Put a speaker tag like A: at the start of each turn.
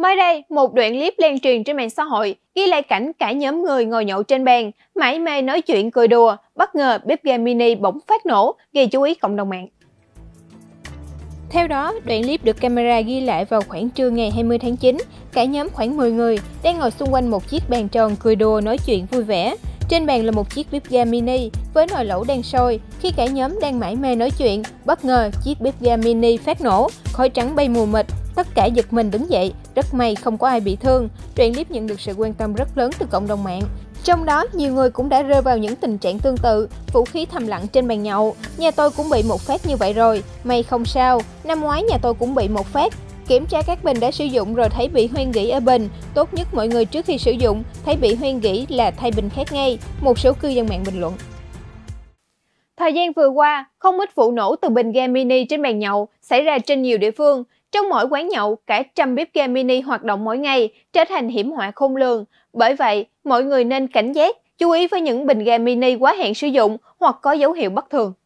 A: Mới đây, một đoạn clip lan truyền trên mạng xã hội ghi lại cảnh cả nhóm người ngồi nhậu trên bàn, mải mê nói chuyện cười đùa, bất ngờ bếp ga mini bỗng phát nổ, gây chú ý cộng đồng mạng. Theo đó, đoạn clip được camera ghi lại vào khoảng trưa ngày 20 tháng 9, cả nhóm khoảng 10 người đang ngồi xung quanh một chiếc bàn tròn cười đùa nói chuyện vui vẻ. Trên bàn là một chiếc bếp ga mini với nồi lẩu đang sôi. Khi cả nhóm đang mải mê nói chuyện, bất ngờ chiếc bếp ga mini phát nổ, khói trắng bay mù mịt, tất cả giật mình đứng dậy, rất may không có ai bị thương. Đoạn clip nhận được sự quan tâm rất lớn từ cộng đồng mạng. Trong đó, nhiều người cũng đã rơi vào những tình trạng tương tự, vũ khí thầm lặng trên bàn nhậu. Nhà tôi cũng bị một phát như vậy rồi, may không sao. Năm ngoái nhà tôi cũng bị một phát. Kiểm tra các bình đã sử dụng rồi thấy bị hoen gỉ ở bình. Tốt nhất mọi người trước khi sử dụng thấy bị hoen gỉ là thay bình khác ngay. Một số cư dân mạng bình luận. Thời gian vừa qua, không ít vụ nổ từ bình ga mini trên bàn nhậu xảy ra trên nhiều địa phương. Trong mỗi quán nhậu, cả trăm bếp ga mini hoạt động mỗi ngày, trở thành hiểm họa khôn lường. Bởi vậy, mọi người nên cảnh giác, chú ý với những bình ga mini quá hạn sử dụng hoặc có dấu hiệu bất thường.